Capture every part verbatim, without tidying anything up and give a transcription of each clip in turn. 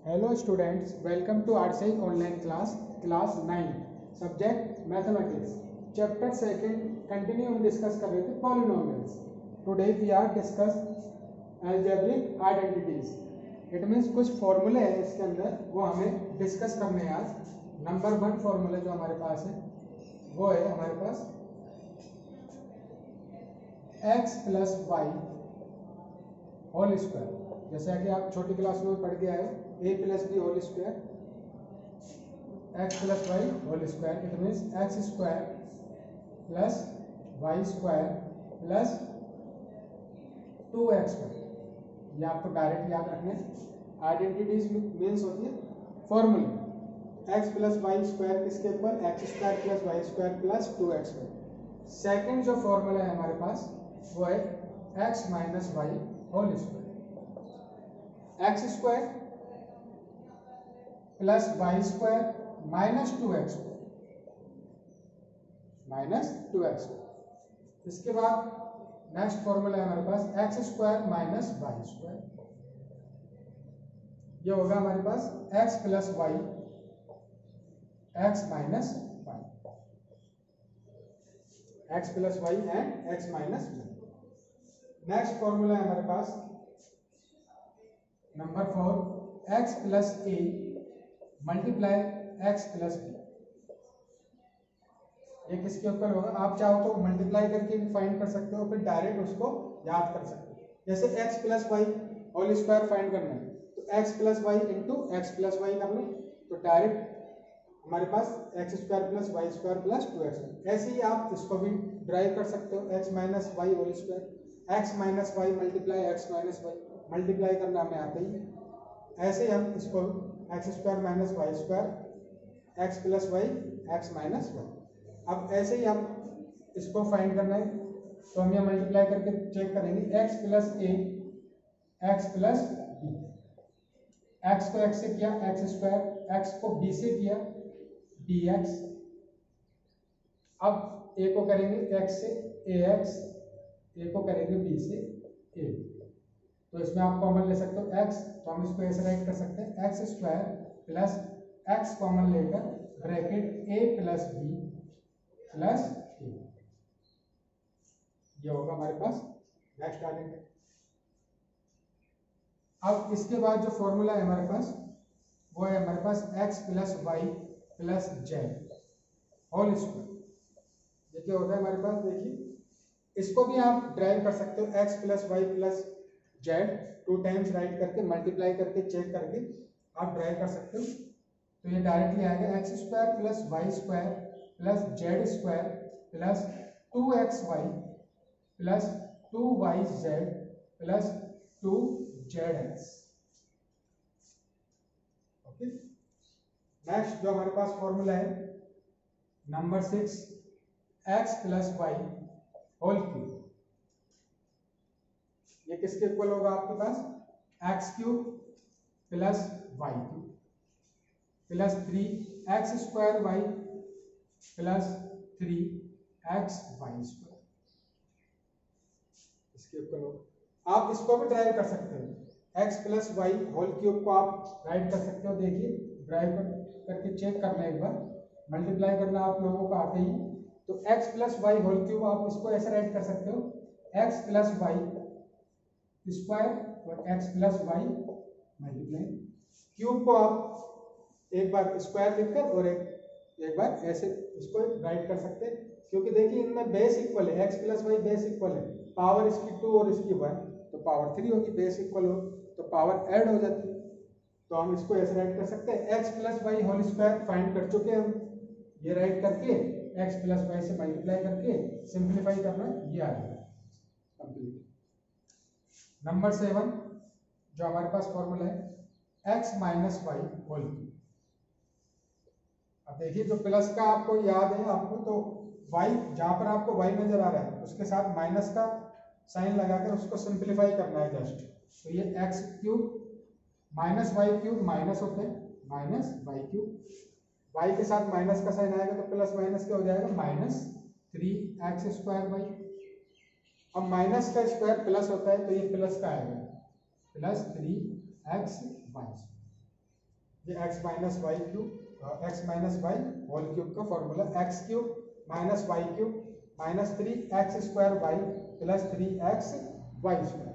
Hello students, welcome to R C I online class, class nine, subject mathematics, chapter second. Continue हम discuss कर रहे थे polynomials. Today we are discuss algebraic identities. It means कुछ फॉर्मूले हैं इसके अंदर, वो हमें डिस्कस करने हैं आज. नंबर वन फॉर्मूला जो हमारे पास है वो है हमारे पास x plus y whole square. जैसा कि आप छोटी क्लास में पढ़ के आए हो, a plus b whole square, x plus y whole square. It means x square plus y square plus two x square. ये आपको डायरेक्ट याद रखना है. आइडेंटिटीज मीन्स होती है formula. X plus y square किसके ऊपर, x square plus y square plus two x square. Second जो फॉर्मूला है हमारे पास वो है x minus y whole square. X square plus y square minus two x minus two x. इसके बाद नेक्स्ट फॉर्मूला है हमारे पास x square minus y square. ये होगा हमारे पास x plus y x minus y, x plus y and x minus y. Next formula है हमारे पास number four, x plus a multiply x plus b. ये किसके ऊपर होगा, आप चाहो तो मल्टीप्लाई करके भी फाइंड कर सकते हो, फिर डायरेक्ट उसको याद कर सकते हो. जैसे x plus y whole square find करना है तो x plus y into x plus y कर लो, तो डायरेक्ट हमारे पास x square plus y square plus two x. ऐसे ही आप इसको भी ड्राइव कर सकते हो, x minus y whole square, x minus y multiply x minus y. Multiply करना हमें आता ही. ऐसे ही हम इसको x square minus y square x plus y x minus y. अब ऐसे ही हम इसको फाइंड करना है तो हम ये मल्टीप्लाई करके चेक करेंगे. एक्स प्लस ए एक्स प्लस बी. एक्स को एक्स से किया एक्स स्क्वायर, एक्स को बी से किया डी एक्स. अब ए को करेंगे एक्स से ए एक्स, ए को करेंगे बी से ए. तो इसमें आप कॉमन ले सकते हो x, तो हम इसको ऐसे राइट कर सकते हैं x square plus x common लेकर bracket a plus b plus a. ये होगा हमारे पास नेक्स्ट आइडेंटिटी. अब इसके बाद जो फॉर्मूला है हमारे पास वो है हमारे पास x plus y plus z whole square. ये क्या होता है हमारे पास, देखिए इसको भी आप ड्राइव कर सकते हो, x plus y plus z two times write करके मल्टीप्लाई करके चेक करके आप ड्राइव कर सकते हो. तो ये डायरेक्टली आएगा x square plus y square plus z square plus two x y plus two y z plus two z x. Okay. Next जो हमारे पास फॉर्मूला है number six, x plus y whole cube. ये किसके equal होगा आपके पास, x cube plus y cube plus three x square y plus three x y square. इसके इक्वल होगा. आप इसको भी ड्राइव कर सकते हो, x plus y whole cube को आप राइट कर सकते हो. देखिए ड्राइव कर, करके चेक करना एक बार, मल्टीप्लाई करना आप लोगों को आते ही. तो x plus y whole cube आप इसको ऐसे राइट कर सकते हो, एक्स प्लस वाई स्क्वायर और x plus y multiply. Cube को आप एक बार स्क्वायर लिखकर और एक एक बार ऐसे इसको राइट कर सकते हैं, क्योंकि देखिए इनमें बेस इक्वल है, x plus y base equal है, पावर इसकी टू और इसकी वन, तो पावर थ्री होगी. बेस इक्वल हो तो पावर ऐड हो जाती है, तो हम इसको ऐसे राइट कर सकते हैं. X plus y whole square find कर चुके हैं हम, ये राइट करके एक्स प्लस वाई से मल्टीप्लाई करके सिंप्लीफाई करना, ये आ जाएगा कंप्लीट. नंबर सेवन जो हमारे पास फॉर्मूला है x minus y whole cube. अब देखिए जो प्लस का आपको याद है आपको, तो y जहां पर आपको y नजर आ रहा है उसके साथ माइनस का साइन लगाकर उसको सिंप्लीफाई करना है जस्ट. तो ये x cube minus y cube minus होते हैं माइनस वाई क्यूब, y के साथ माइनस का साइन आएगा तो प्लस माइनस क्या हो जाएगा, minus three x square y. अब माइनस का स्क्वायर प्लस होता है तो ये प्लस का आएगा प्लस थ्री एक्स वाई. ये x minus y cube x minus y whole cube का formula, x cube minus y cube minus three x square y plus three x y square.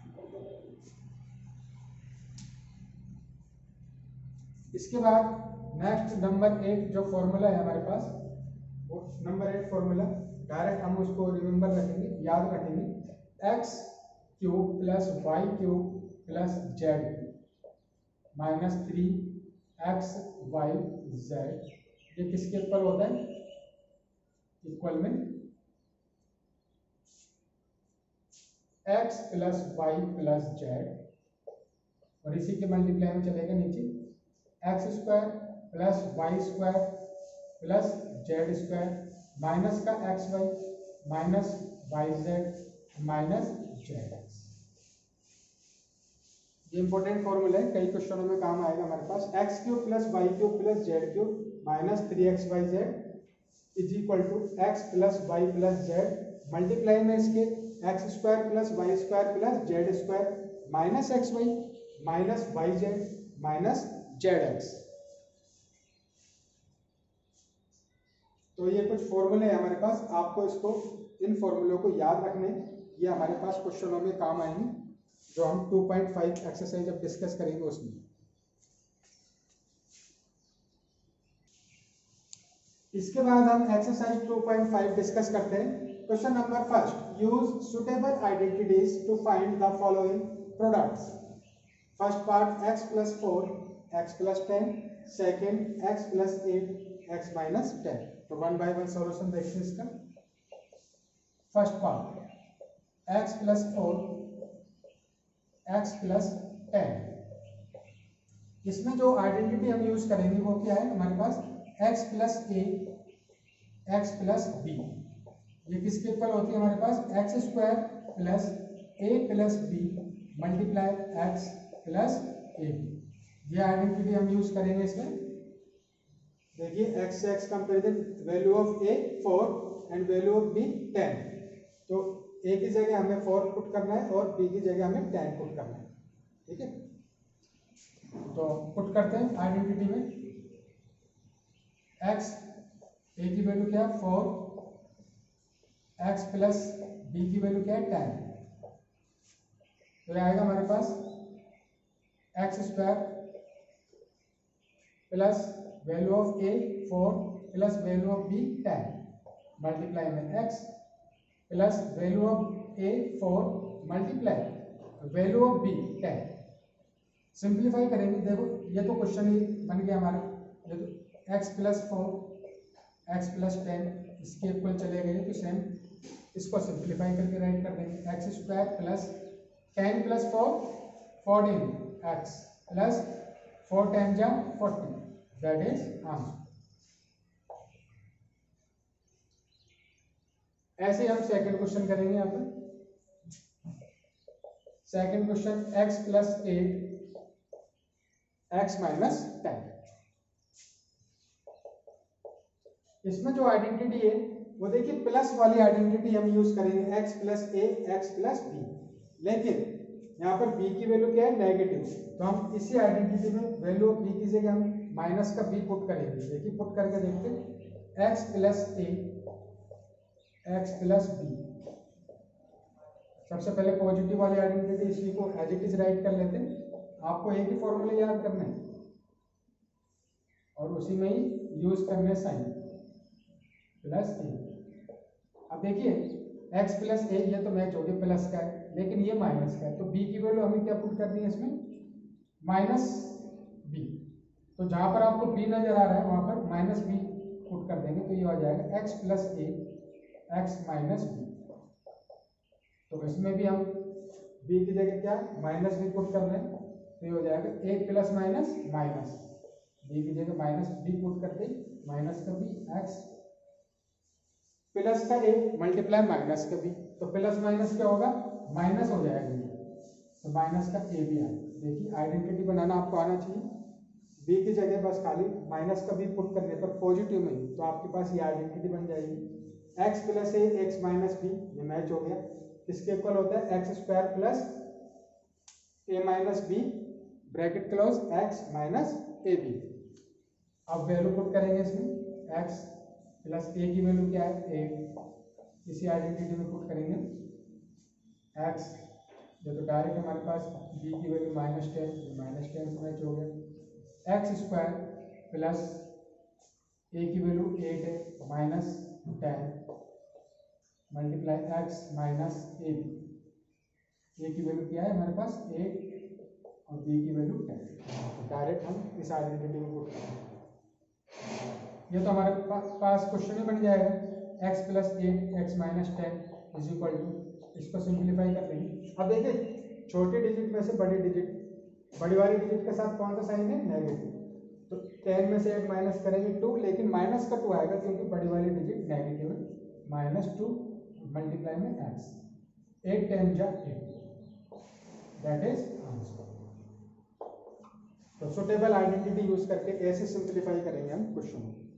इसके बाद नेक्स्ट नंबर एट जो formula है हमारे पास, वो number eight formula direct हम उसको रिमेंबर रखेंगे, याद रखेंगे, x cube plus y cube plus z minus three x y z, ये किसके इक्वल होता है, इक्वल में x plus y plus z, और इसी के मल्टीप्लाई में चलेगा नीचे x square plus y square plus z square minus का x y minus y z minus z x. ये इंपॉर्टेंट फॉर्मूला है, कई क्वेश्चनों में काम आएगा हमारे पास। X cube plus y cube plus Z cube minus three x y z is equal to x plus y plus z multiply में इसके x square plus y square plus z square minus x y minus y z minus z x. तो ये कुछ फॉर्मूले हैं हमारे पास, आपको इसको इन फॉर्मूलों को याद रखने, ये हमारे पास क्वेश्चनों में काम आएंगे जो हम टू पॉइंट फाइव एक्सरसाइज जब डिस्कस करेंगे उसमें। इसके बाद हम exercise two point five discuss करते हैं। Question number first, use suitable identities to find the following products. First part x plus four x plus ten, second x plus eight x minus ten. तो one by one solution देखते हैं इसका। First part x plus four x plus ten, इसमें जो identity हम use करेंगे वो क्या है हमारे पास, एक्स प्लस ए एक्स प्लस बी, ये किसके इक्वल होती है हमारे पास, x square plus a plus b multiply x plus a b. ये आइडेंटिटी हम यूज करेंगे इसमें। देखिए एक्स से x comparison, value of a four and value of b ten, तो ए की जगह हमें फोर पुट करना है और बी की जगह हमें टेन पुट करना है, ठीक है। तो पुट करते हैं आइडेंटिटी में, एक्स ए की वैल्यू क्या है फोर, एक्स प्लस बी की वैल्यू क्या है टेन, तो ये आएगा हमारे पास x square plus value of a four plus value of b ten multiply में x plus value of a four multiply value of b ten. Simplify करेंगे, देखो ये तो क्वेश्चन ही बन गया हमारा, ये तो x plus four x plus ten इसके इक्वल चले गए, तो सेम इसको सिंप्लीफाई करके राइट कर देंगे, x square plus ten plus four fourteen x plus four ten जा फोर्टी, दैट इज आंसर। ऐसे हम सेकंड क्वेश्चन करेंगे यहाँ पर। Second question x plus eight x minus ten, इसमें जो आइडेंटिटी है वो देखिए प्लस वाली आइडेंटिटी हम यूज करेंगे, एक्स प्लस ए एक्स प्लस बी, लेकिन यहाँ पर b की वैल्यू क्या है नेगेटिव, तो हम इसी आइडेंटिटी में वैल्यू ऑफ b की जगह हम माइनस का b पुट करेंगे। देखिए पुट करके देखते हैं, x प्लस ए एक्स प्लस बी, सबसे पहले पॉजिटिव वाली आइडेंटिटी इसी को एज इट इज राइट कर लेते हैं। आपको एक ही फॉर्मूले याद करना है और उसी में ही यूज करने साइन प्लस ए। अब देखिए x प्लस ए ये तो मैच हो गया प्लस का है, लेकिन ये माइनस का है, तो b की वैल्यू हमें क्या पुट करनी है इसमें, माइनस बी। तो जहां पर आपको b नजर आ रहा है वहां पर माइनस बी पुट कर देंगे, तो ये हो जाएगा x प्लस ए एक्स माइनस बी। तो इसमें भी हम b की जगह क्या माइनस बी पुट कर रहे हैं, तो ये हो जाएगा A plus minus minus, b की जगह माइनस बी पुट करते माइनस का बी एक्स प्लस का ए मल्टीप्लाई माइनस का बी, तो प्लस माइनस क्या होगा माइनस हो जाएगा, तो माइनस का ए भी आएगा। देखिए आइडेंटिटी बनाना आपको आना चाहिए, b की जगह बस खाली माइनस का बी पुट करने पर पॉजिटिव में, तो आपके पास ये आइडेंटिटी बन जाएगी, x प्लस ए एक्स माइनस बी, ये मैच हो गया। इसके इक्वल होता है X square plus A minus B bracket close X minus A B. अब वैल्यू पुट करेंगे इसमें, एक्स प्लस ए की वैल्यू क्या है एट, इसी आइडेंटिटी में पुट करेंगे एक्स, ये तो डायरेक्ट हमारे पास बी की value minus ten, minus ten से मैच हो गया, एक्स स्क्वायर प्लस ए की वैल्यू एट है minus ten multiply x minus A B, A की वैल्यू क्या है हमारे पास एट और बी की वैल्यू टेन, डायरेक्ट हम इस आइडेंटिटी में पुट करेंगे। ये तो हमारे पास क्वेश्चन में बन जाएगा, X plus eight x minus ten is equal to, इसको सिंप्लीफाई कर लेंगे। अब देखिए छोटे डिजिट में से बड़े डिजिट, बड़ी वाली डिजिट के साथ कौन सा साइन है नेगेटिव, तो टेन में से एट माइनस करेंगे टू, लेकिन माइनस का टू आएगा क्योंकि बड़ी वाली डिजिट नेगेटिव है, माइनस टू मल्टीप्लाई में एक्स, एट टेन जा एट, दैट इज आंसर। तो सुटेबल आइडेंटिटी यूज करके ऐसे सिंप्लीफाई करेंगे हम क्वेश्चन को।